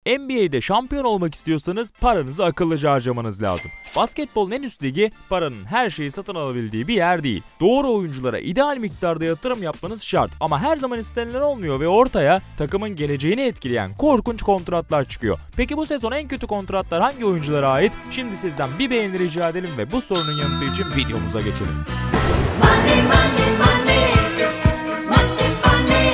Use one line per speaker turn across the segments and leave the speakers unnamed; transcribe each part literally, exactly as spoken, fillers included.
N B A'de şampiyon olmak istiyorsanız paranızı akıllıca harcamanız lazım. Basketbolun en üst ligi paranın her şeyi satın alabildiği bir yer değil. Doğru oyunculara ideal miktarda yatırım yapmanız şart ama her zaman istenilen olmuyor ve ortaya takımın geleceğini etkileyen korkunç kontratlar çıkıyor. Peki bu sezon en kötü kontratlar hangi oyunculara ait? Şimdi sizden bir beğeni rica edelim ve bu sorunun yanıtı için videomuza geçelim.
Money, money, money. Must be funny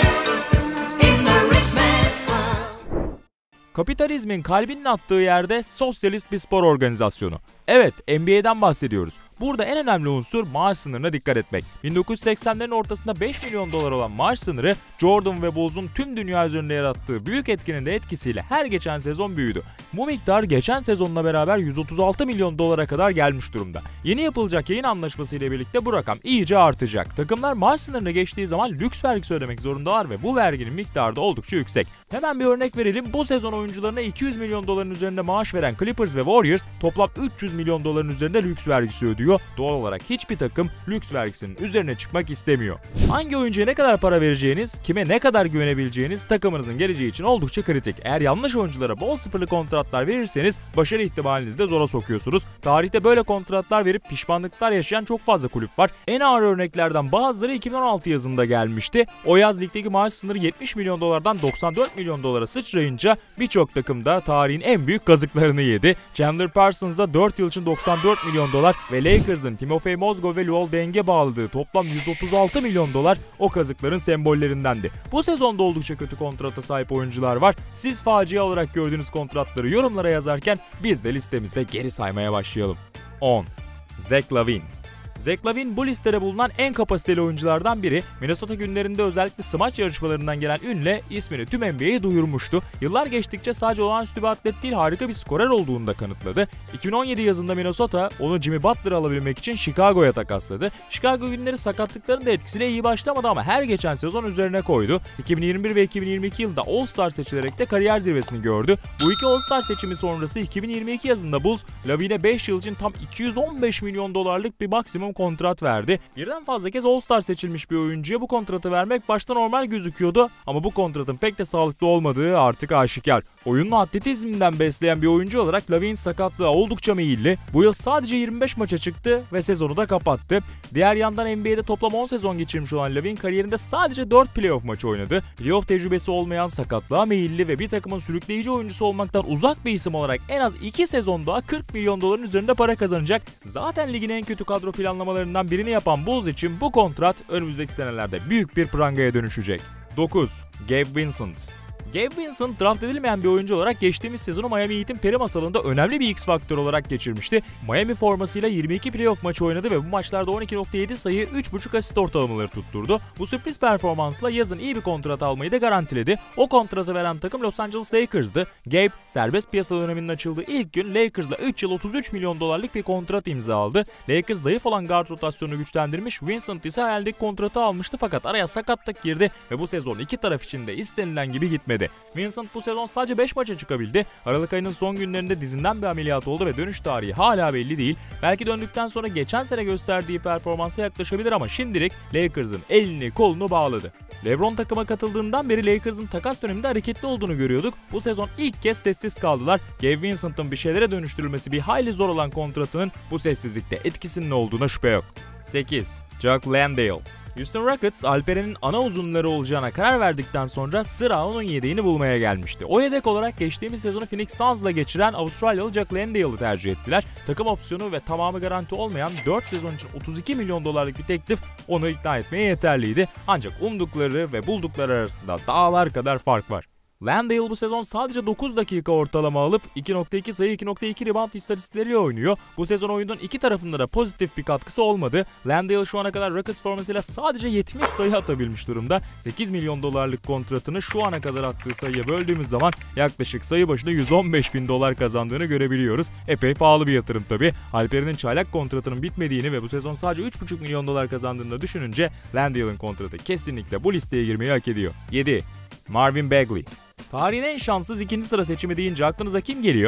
in the rich man's world.
Kapitalizmin kalbinin attığı yerde sosyalist bir spor organizasyonu. Evet, N B A'den bahsediyoruz. Burada en önemli unsur maaş sınırına dikkat etmek. bin dokuz yüz seksenlerin ortasında beş milyon dolar olan maaş sınırı Jordan ve Bulls'un tüm dünya üzerinde yarattığı büyük etkinin de etkisiyle her geçen sezon büyüdü. Bu miktar geçen sezonla beraber yüz otuz altı milyon dolara kadar gelmiş durumda. Yeni yapılacak yayın anlaşması ile birlikte bu rakam iyice artacak. Takımlar maaş sınırını geçtiği zaman lüks vergisi ödemek zorundalar ve bu verginin miktarı da oldukça yüksek. Hemen bir örnek verelim. Bu sezon oyuncularına iki yüz milyon doların üzerinde maaş veren Clippers ve Warriors toplam üç yüz milyon doların üzerinde lüks vergisi ödüyor. Doğal olarak hiçbir takım lüks vergisinin üzerine çıkmak istemiyor. Hangi oyuncuya ne kadar para vereceğiniz, kime ne kadar güvenebileceğiniz takımınızın geleceği için oldukça kritik. Eğer yanlış oyunculara bol sıfırlı kontratlar verirseniz başarı ihtimalinizi de zora sokuyorsunuz. Tarihte böyle kontratlar verip pişmanlıklar yaşayan çok fazla kulüp var. En ağır örneklerden bazıları iki bin on altı yazında gelmişti. O yaz ligdeki maaş sınırı yetmiş milyon dolardan doksan dört milyon dolara sıçrayınca birçok takım da tarihin en büyük kazıklarını yedi. Chandler Parsons da dört yıl için doksan dört milyon dolar ve Lakers'ın Timofey Mozgov ve Luol Deng'e bağladığı toplam yüz otuz altı milyon dolar o kazıkların sembollerindendi. Bu sezonda oldukça kötü kontrata sahip oyuncular var. Siz facia olarak gördüğünüz kontratları yorumlara yazarken biz de listemizde geri saymaya başlayalım. on. Zach LaVine. Zach LaVine bu listede bulunan en kapasiteli oyunculardan biri. Minnesota günlerinde özellikle smaç yarışmalarından gelen ünle ismini tüm N B A'ye duyurmuştu. Yıllar geçtikçe sadece olağanüstü bir atlet değil harika bir skorer olduğunu da kanıtladı. iki bin on yedi yazında Minnesota onu Jimmy Butler'ı alabilmek için Chicago'ya takasladı. Chicago günleri sakatlıkların da etkisiyle iyi başlamadı ama her geçen sezon üzerine koydu. iki bin yirmi bir ve iki bin yirmi iki yılında All-Star seçilerek de kariyer zirvesini gördü. Bu iki All-Star seçimi sonrası iki bin yirmi iki yazında Bulls LaVine'e beş yıl için tam iki yüz on beş milyon dolarlık bir maksimum kontrat verdi. Birden fazla kez All-Star seçilmiş bir oyuncuya bu kontratı vermek başta normal gözüküyordu ama bu kontratın pek de sağlıklı olmadığı artık aşikar. Oyununu atletizmden besleyen bir oyuncu olarak LaVine sakatlığa oldukça meyilli. Bu yıl sadece yirmi beş maça çıktı ve sezonu da kapattı. Diğer yandan N B A'de toplam on sezon geçirmiş olan LaVine kariyerinde sadece dört playoff maçı oynadı. Playoff tecrübesi olmayan, sakatlığa meyilli ve bir takımın sürükleyici oyuncusu olmaktan uzak bir isim olarak en az iki sezon daha kırk milyon doların üzerinde para kazanacak. Zaten ligin en kötü kadro planlamalarından birini yapan Bulls için bu kontrat önümüzdeki senelerde büyük bir prangaya dönüşecek. dokuz. Gabe Vincent. Gabe Vincent draft edilmeyen bir oyuncu olarak geçtiğimiz sezonu Miami Heat'in peri masalında önemli bir X faktör olarak geçirmişti. Miami formasıyla yirmi iki playoff maçı oynadı ve bu maçlarda on iki nokta yedi sayı, üç buçuk asist ortalamaları tutturdu. Bu sürpriz performansla yazın iyi bir kontrat almayı da garantiledi. O kontratı veren takım Los Angeles Lakers'dı. Gabe serbest piyasa döneminin açıldığı ilk gün Lakers'la üç yıl otuz üç milyon dolarlık bir kontrat imzaladı. Lakers zayıf olan guard rotasyonunu güçlendirmiş, Vincent ise hayaldeki kontratı almıştı fakat araya sakatlık girdi ve bu sezon iki taraf için de istenilen gibi gitmedi. Vincent bu sezon sadece beş maça çıkabildi. Aralık ayının son günlerinde dizinden bir ameliyat oldu ve dönüş tarihi hala belli değil. Belki döndükten sonra geçen sene gösterdiği performansa yaklaşabilir ama şimdilik Lakers'ın elini kolunu bağladı. LeBron takıma katıldığından beri Lakers'ın takas döneminde hareketli olduğunu görüyorduk. Bu sezon ilk kez sessiz kaldılar. Gabe Vincent'ın bir şeylere dönüştürülmesi bir hayli zor olan kontratının bu sessizlikte etkisinin olduğuna şüphe yok. sekiz. Jock Landale. Houston Rockets, Alperen'in ana uzunları olacağına karar verdikten sonra sıra onun yedeğini bulmaya gelmişti. O yedek olarak geçtiğimiz sezonu Phoenix Suns'la geçiren Avustralyalı Jock Landale'ı tercih ettiler. Takım opsiyonu ve tamamı garanti olmayan dört sezon için otuz iki milyon dolarlık bir teklif onu ikna etmeye yeterliydi. Ancak umdukları ve buldukları arasında dağlar kadar fark var. Landale bu sezon sadece dokuz dakika ortalama alıp iki nokta iki sayı, iki nokta iki rebound istatistikleriyle oynuyor. Bu sezon oyunun iki tarafında da pozitif bir katkısı olmadı. Landale şu ana kadar Rockets formasıyla sadece yetmiş sayı atabilmiş durumda. sekiz milyon dolarlık kontratını şu ana kadar attığı sayıya böldüğümüz zaman yaklaşık sayı başına yüz on beş bin dolar kazandığını görebiliyoruz. Epey pahalı bir yatırım tabi. Alperen'in çaylak kontratının bitmediğini ve bu sezon sadece üç buçuk milyon dolar kazandığını da düşününce Landale'ın kontratı kesinlikle bu listeye girmeyi hak ediyor. yedi. Marvin Bagley. Tarihin en şanssız ikinci sıra seçimi deyince aklınıza kim geliyor?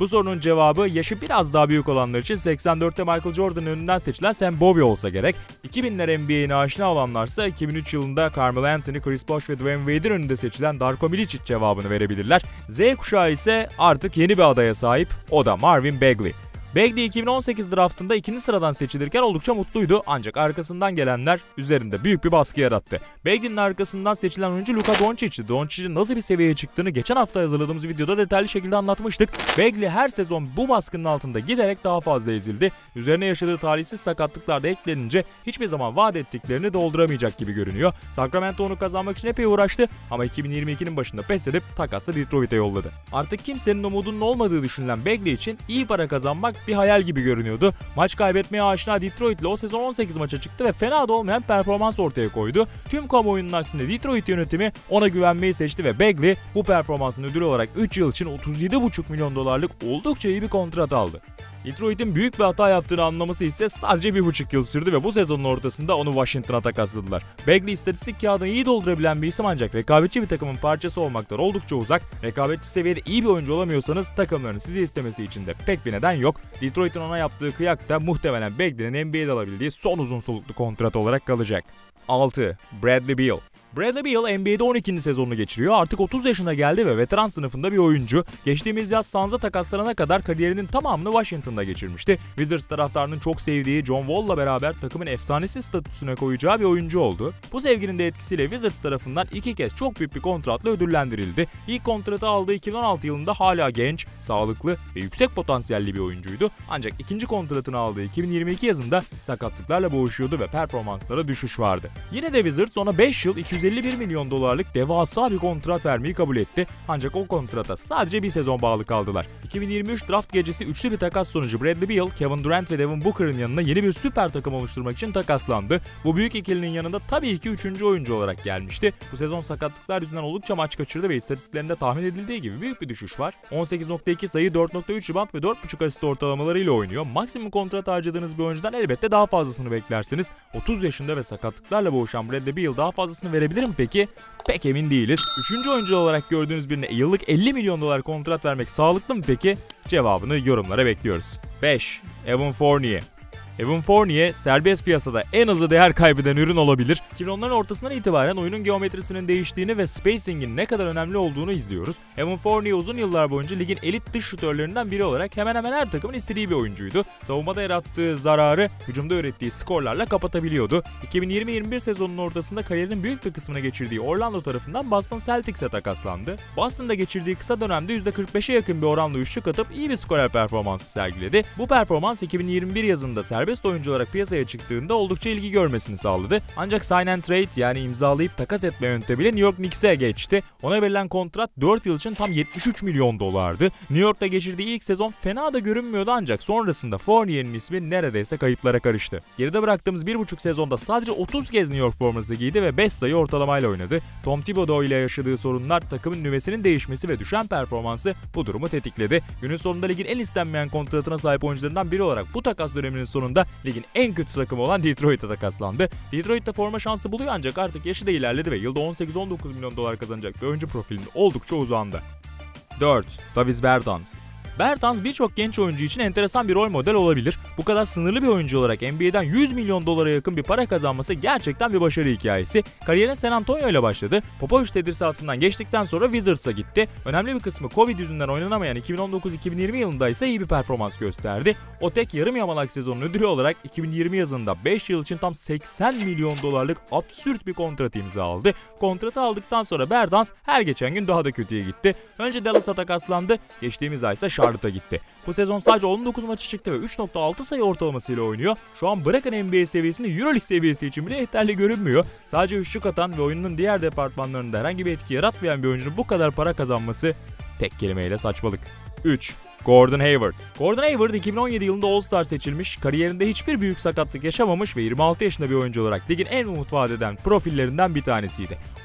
Bu sorunun cevabı yaşı biraz daha büyük olanlar için seksen dörtte Michael Jordan'ın önünden seçilen Sam Bowie olsa gerek. iki binler N B A'ine aşina olanlarsa iki bin üç yılında Carmelo Anthony, Chris Bosh ve Dwayne Wade'in önünde seçilen Darko Milicic cevabını verebilirler. Z kuşağı ise artık yeni bir adaya sahip, o da Marvin Bagley. Bagley iki bin on sekiz draftında ikinci sıradan seçilirken oldukça mutluydu ancak arkasından gelenler üzerinde büyük bir baskı yarattı. Bagley'nin arkasından seçilen oyuncu Luka Doncic'ti. Doncic'in nasıl bir seviyeye çıktığını geçen hafta hazırladığımız videoda detaylı şekilde anlatmıştık. Bagley her sezon bu baskının altında giderek daha fazla ezildi. Üzerine yaşadığı talihsiz sakatlıklar da eklenince hiçbir zaman vaat ettiklerini dolduramayacak gibi görünüyor. Sacramento onu kazanmak için epey uğraştı ama iki bin yirmi ikinin başında pes edip takasla Detroit'e yolladı. Artık kimsenin umudunun olmadığı düşünülen Bagley için iyi para kazanmak bir hayal gibi görünüyordu. Maç kaybetmeye aşina Detroit'le o sezon on sekiz maça çıktı ve fena da olmayan performans ortaya koydu. Tüm kamuoyunun aksine Detroit yönetimi ona güvenmeyi seçti ve Bagley bu performansın ödülü olarak üç yıl için otuz yedi buçuk milyon dolarlık oldukça iyi bir kontrat aldı. Detroit'in büyük bir hata yaptığını anlaması ise sadece bir buçuk yıl sürdü ve bu sezonun ortasında onu Washington'a takasladılar. Bagley istatistik kağıdını iyi doldurabilen bir isim ancak rekabetçi bir takımın parçası olmaktan oldukça uzak. Rekabetçi seviyede iyi bir oyuncu olamıyorsanız takımların sizi istemesi için de pek bir neden yok. Detroit'in ona yaptığı kıyak da muhtemelen Bagley'nin N B A'de alabildiği son uzun soluklu kontrat olarak kalacak. altı. Bradley Beal. Bradley Beal N B A'de on ikinci sezonunu geçiriyor. Artık otuz yaşına geldi ve veteran sınıfında bir oyuncu. Geçtiğimiz yaz Suns'a takaslanana kadar kariyerinin tamamını Washington'da geçirmişti. Wizards taraftarının çok sevdiği John Wall'la beraber takımın efsanesi statüsüne koyacağı bir oyuncu oldu. Bu sevginin de etkisiyle Wizards tarafından iki kez çok büyük bir kontratla ödüllendirildi. İlk kontratı aldığı iki bin on altı yılında hala genç, sağlıklı ve yüksek potansiyelli bir oyuncuydu. Ancak ikinci kontratını aldığı iki bin yirmi iki yazında sakatlıklarla boğuşuyordu ve performanslara düşüş vardı. Yine de Wizards ona beş yıl iki yüz elli bir milyon dolarlık devasa bir kontrat vermeyi kabul etti. Ancak o kontrata sadece bir sezon bağlı kaldılar. iki bin yirmi üç draft gecesi üçlü bir takas sonucu Bradley Beal, Kevin Durant ve Devin Booker'ın yanına yeni bir süper takım oluşturmak için takaslandı. Bu büyük ikilinin yanında tabii ki üçüncü oyuncu olarak gelmişti. Bu sezon sakatlıklar yüzünden oldukça maç kaçırdı ve istatistiklerinde tahmin edildiği gibi büyük bir düşüş var. on sekiz nokta iki sayı, dört nokta üç rebound ve dört buçuk asist ortalamalarıyla oynuyor. Maksimum kontrat harcadığınız bir oyuncudan elbette daha fazlasını beklersiniz. otuz yaşında ve sakatlıklarla boğuşan Bradley Beal daha fazlasını verebilir mi peki? Pek emin değiliz. Üçüncü oyuncu olarak gördüğünüz birine yıllık elli milyon dolar kontrat vermek sağlıklı mı peki? Cevabını yorumlara bekliyoruz. beş. Evan Fournier. Evan Fournier serbest piyasada en hızlı değer kaybeden ürün olabilir. iki bin onların ortasından itibaren oyunun geometrisinin değiştiğini ve spacing'in ne kadar önemli olduğunu izliyoruz. Evan Fournier uzun yıllar boyunca ligin elit dış şutörlerinden biri olarak hemen hemen her takımın istediği bir oyuncuydu. Savunmada yarattığı zararı hücumda ürettiği skorlarla kapatabiliyordu. iki bin yirmi yirmi bir sezonunun ortasında kariyerinin büyük bir kısmını geçirdiği Orlando tarafından Boston Celtics'e takaslandı. Boston'da geçirdiği kısa dönemde yüzde kırk beşe yakın bir oranla üçlük atıp iyi bir skorer performansı sergiledi. Bu performans iki bin yirmi bir yazında serbest oyuncu olarak piyasaya çıktığında oldukça ilgi görmesini sağladı. Ancak sign and trade yani imzalayıp takas etme yöntemiyle New York Knicks'e geçti. Ona verilen kontrat dört yıl için tam yetmiş üç milyon dolardı. New York'ta geçirdiği ilk sezon fena da görünmüyordu ancak sonrasında Fournier'in ismi neredeyse kayıplara karıştı. Geride bıraktığımız bir buçuk sezonda sadece otuz kez New York forması giydi ve beş sayı ortalamayla oynadı. Tom Thibodeau ile yaşadığı sorunlar, takımın nüvesinin değişmesi ve düşen performansı bu durumu tetikledi. Günün sonunda ligin en istenmeyen kontratına sahip oyuncularından biri olarak bu takas döneminin sonunda ligin en kötü takımı olan Detroit'e takaslandı. Detroit'te forma şansı buluyor ancak artık yaşı da ilerledi ve yılda on sekiz on dokuz milyon dolar kazanacak bir oyuncu profilinde oldukça uzağında. dört. Davis Bertans. Bertans birçok genç oyuncu için enteresan bir rol model olabilir. Bu kadar sınırlı bir oyuncu olarak N B A'den yüz milyon dolara yakın bir para kazanması gerçekten bir başarı hikayesi. Kariyerine San Antonio ile başladı. Popovich tedrisatından geçtikten sonra Wizards'a gitti. Önemli bir kısmı Covid yüzünden oynanamayan iki bin on dokuz iki bin yirmi yılında ise iyi bir performans gösterdi. O tek yarım yamalak sezonun ödülü olarak iki bin yirmi yazında beş yıl için tam seksen milyon dolarlık absürt bir kontrat imza aldı. Kontratı aldıktan sonra Bertans her geçen gün daha da kötüye gitti. Önce Dallas'a takaslandı. Geçtiğimiz ay ise Charlotte'a gitti. Bu sezon sadece on dokuz maçı çıktı ve üç nokta altı sayı ortalamasıyla oynuyor. Şu an bırakın N B A seviyesini Euroleague seviyesi için bile yeterli görünmüyor. Sadece üçlük atan ve oyunun diğer departmanlarında herhangi bir etki yaratmayan bir oyuncunun bu kadar para kazanması tek kelimeyle saçmalık. üç. Gordon Hayward. Gordon Hayward iki bin on yedi yılında All-Star seçilmiş, kariyerinde hiçbir büyük sakatlık yaşamamış ve yirmi altı yaşında bir oyuncu olarak ligin en umut vaat eden profillerinden bir tanesiydi.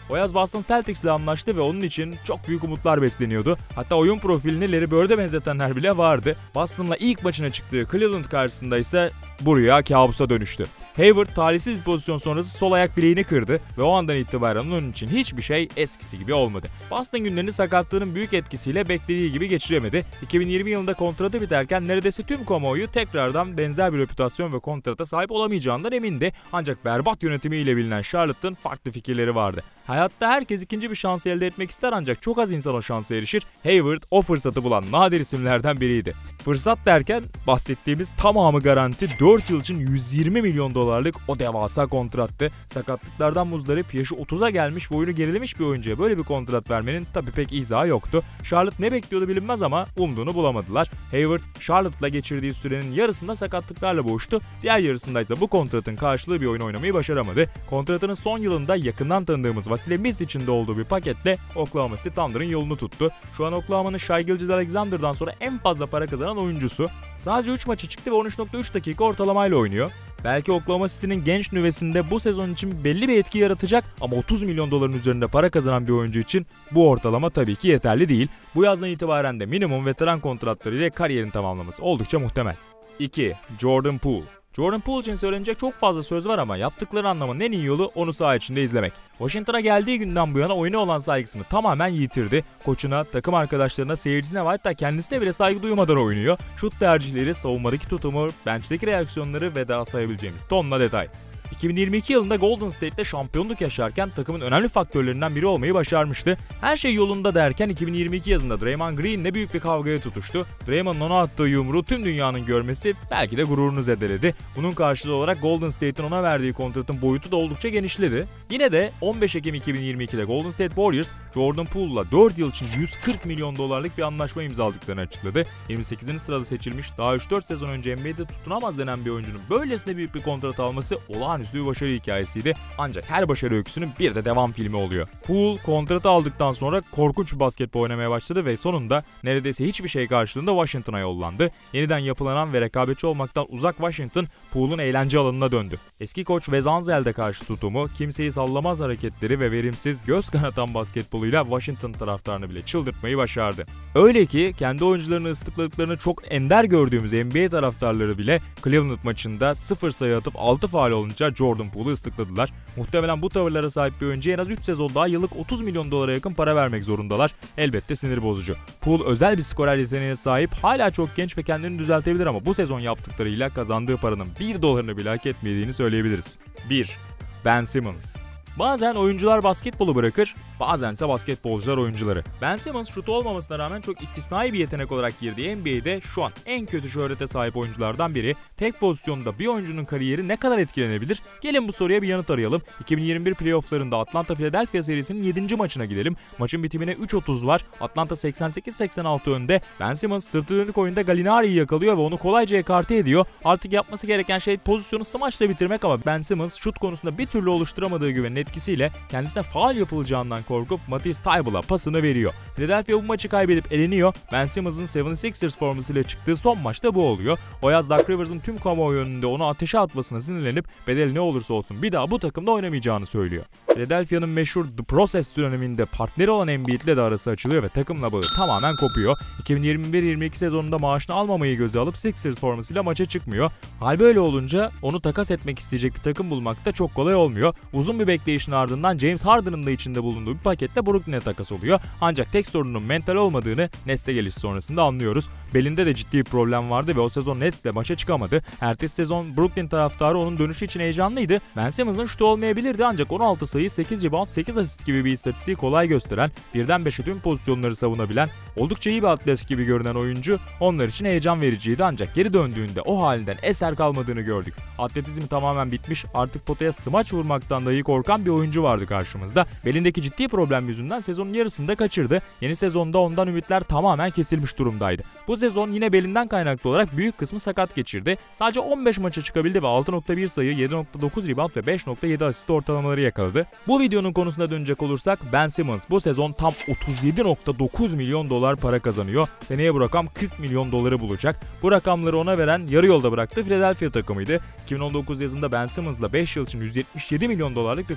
O yaz Boston Celtics ile anlaştı ve onun için çok büyük umutlar besleniyordu. Hatta oyun profilini Larry Bird'e benzetenler bile vardı. Boston'la ilk maçına çıktığı Cleveland karşısında ise bu rüya kabusa dönüştü. Hayward talihsiz bir pozisyon sonrası sol ayak bileğini kırdı ve o andan itibaren onun için hiçbir şey eskisi gibi olmadı. Boston günlerini sakatlığının büyük etkisiyle beklediği gibi geçiremedi. iki bin yirmi yılında kontratı biterken neredeyse tüm kamuoyu tekrardan benzer bir reputasyon ve kontrata sahip olamayacağından emindi. Ancak berbat yönetimiyle bilinen Charlotte'ın farklı fikirleri vardı. Hayatta herkes ikinci bir şans elde etmek ister ancak çok az insan o şansa erişir. Hayward o fırsatı bulan nadir isimlerden biriydi. Fırsat derken bahsettiğimiz tamamı garanti dört yıl için yüz yirmi milyon dolarlık o devasa kontrattı. Sakatlıklardan muzdarip yaşı otuza gelmiş ve oyunu gerilemiş bir oyuncuya böyle bir kontrat vermenin tabii pek izahı yoktu. Charlotte ne bekliyordu bilinmez ama umduğunu bulamadılar. Hayward, Charlotte'la geçirdiği sürenin yarısında sakatlıklarla boğuştu. Diğer yarısında ise bu kontratın karşılığı bir oyun oynamayı başaramadı. Kontratının son yılında yakından tanıdığımız Vasilij Micić'in de olduğu bir paketle Oklahoma City Thunder'ın yolunu tuttu. Şu an Oklahoma'nın Shai Gilgeous-Alexander'dan sonra en fazla para kazanan oyuncusu. Sadece üç maça çıktı ve on üç nokta üç dakika ortalamayla oynuyor. Belki Oklahoma City'nin genç nüvesinde bu sezon için belli bir etki yaratacak ama otuz milyon doların üzerinde para kazanan bir oyuncu için bu ortalama tabii ki yeterli değil. Bu yazdan itibaren de minimum veteran kontratları ile kariyerini tamamlaması oldukça muhtemel. iki. Jordan Poole. Jordan Poole için söylenecek çok fazla söz var ama yaptıkları anlamının en iyi yolu onu saha içinde izlemek. Washington'a geldiği günden bu yana oyuna olan saygısını tamamen yitirdi. Koçuna, takım arkadaşlarına, seyircisine ve hatta kendisine bile saygı duymadan oynuyor. Şut tercihleri, savunmadaki tutumu, bench'teki reaksiyonları ve daha sayabileceğimiz tonla detay. iki bin yirmi iki yılında Golden State'te şampiyonluk yaşarken takımın önemli faktörlerinden biri olmayı başarmıştı. Her şey yolunda derken iki bin yirmi iki yazında Draymond Green'le büyük bir kavgaya tutuştu. Draymond'un ona attığı yumruğu tüm dünyanın görmesi belki de gururunu zedeledi. Bunun karşılığı olarak Golden State'in ona verdiği kontratın boyutu da oldukça genişledi. Yine de on beş Ekim iki bin yirmi ikide Golden State Warriors, Jordan Poole'la dört yıl için yüz kırk milyon dolarlık bir anlaşma imzaladıklarını açıkladı. yirmi sekizinci sırada seçilmiş, daha üç dört sezon önce N B A'de tutunamaz denen bir oyuncunun böylesine büyük bir kontrat alması olağanüstü bir başarı hikayesiydi. Ancak her başarı öyküsünün bir de devam filmi oluyor. Poole kontratı aldıktan sonra korkunç bir basketbol oynamaya başladı ve sonunda neredeyse hiçbir şey karşılığında Washington'a yollandı. Yeniden yapılanan ve rekabetçi olmaktan uzak Washington, Poole'un eğlence alanına döndü. Eski koç Wes Unsel'de karşı tutumu, kimseyi sallamaz hareketleri ve verimsiz göz kanatan basketboluyla Washington taraftarını bile çıldırtmayı başardı. Öyle ki kendi oyuncularını ıslıkladıklarını çok ender gördüğümüz N B A taraftarları bile Cleveland maçında sıfır sayı atıp altı faul olunca Jordan Poole'u ıslıkladılar. Muhtemelen bu tavırlara sahip bir oyuncuya en az üç sezon daha yıllık otuz milyon dolara yakın para vermek zorundalar. Elbette sinir bozucu. Poole özel bir skorer yeteneğine sahip, hala çok genç ve kendini düzeltebilir ama bu sezon yaptıklarıyla kazandığı paranın bir dolarını bile hak etmediğini söyleyebiliriz. bir. Ben Simmons. Bazen oyuncular basketbolu bırakır, bazense basketbolcular oyuncuları. Ben Simmons şutu olmamasına rağmen çok istisnai bir yetenek olarak girdiği N B A'de şu an en kötü şöhrete sahip oyunculardan biri. Tek pozisyonda bir oyuncunun kariyeri ne kadar etkilenebilir? Gelin bu soruya bir yanıt arayalım. iki bin yirmi bir playofflarında Atlanta Philadelphia serisinin yedinci maçına gidelim. Maçın bitimine üç otuz var. Atlanta seksen sekiz seksen altı önde. Ben Simmons sırtı dönük oyunda Gallinari'yi yakalıyor ve onu kolayca ekarte ediyor. Artık yapması gereken şey pozisyonu smaçla bitirmek ama Ben Simmons şut konusunda bir türlü oluşturamadığı güvenin etkisiyle kendisine faul yapılacağından korkup Matisse Thybulle'a pasını veriyor. Philadelphia bu maçı kaybedip eleniyor. Ben Simmons'ın yetmiş altı ers formasıyla çıktığı son maçta bu oluyor. O yaz Doc Rivers'ın tüm kamuoyu önünde onu ateşe atmasına sinirlenip bedeli ne olursa olsun bir daha bu takımda oynamayacağını söylüyor. Philadelphia'nın meşhur The Process döneminde partneri olan Embiid'le de arası açılıyor ve takımla bağı tamamen kopuyor. iki bin yirmi bir yirmi iki sezonunda maaşını almamayı göze alıp Sixers formasıyla maça çıkmıyor. Hal böyle olunca onu takas etmek isteyecek bir takım bulmak da çok kolay olmuyor. Uzun bir bekleyişin ardından James Harden'ın da içinde bulunduğu bir paketle Brooklyn'e takas oluyor. Ancak tek sorunun mental olmadığını Nets'e geliş sonrasında anlıyoruz. Belinde de ciddi bir problem vardı ve o sezon Nets'le maça çıkamadı. Ertesi sezon Brooklyn taraftarı onun dönüşü için heyecanlıydı. Ben Simmons'ın şutu olmayabilirdi ancak on altı sayı, sekiz rebound, sekiz asist gibi bir istatistiği kolay gösteren, birden beşe tüm pozisyonları savunabilen, oldukça iyi bir atlet gibi görünen oyuncu onlar için heyecan vericiydi ancak geri döndüğünde o halinden eser kalmadığını gördük. Atletizmi tamamen bitmiş, artık potaya smaç vurmaktan dahi korkan bir oyuncu vardı karşımızda. Belindeki ciddi problem yüzünden sezonun yarısında kaçırdı. Yeni sezonda ondan ümitler tamamen kesilmiş durumdaydı. Bu sezon yine belinden kaynaklı olarak büyük kısmı sakat geçirdi. Sadece on beş maça çıkabildi ve altı nokta bir sayı, yedi nokta dokuz rebound ve beş nokta yedi asist ortalamaları yakaladı. Bu videonun konusuna dönecek olursak Ben Simmons bu sezon tam otuz yedi nokta dokuz milyon dolar para kazanıyor. Seneye bu rakam kırk milyon doları bulacak. Bu rakamları ona veren yarı yolda bıraktığı Philadelphia takımıydı. iki bin on dokuz yazında Ben Simmons'la beş yıl için yüz yetmiş yedi milyon dolarlık bir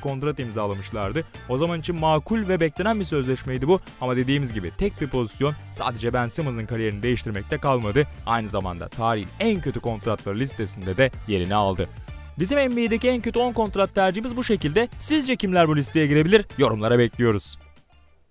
kontrat imzalamışlardı. O zaman için makul ve beklenen bir sözleşmeydi bu ama dediğimiz gibi tek bir pozisyon sadece Ben Simmons'ın kariyerini değiştirmekte kalmadı. Aynı zamanda tarihin en kötü kontratları listesinde de yerini aldı. Bizim N B A'deki en kötü on kontrat tercihimiz bu şekilde. Sizce kimler bu listeye girebilir? Yorumlara bekliyoruz.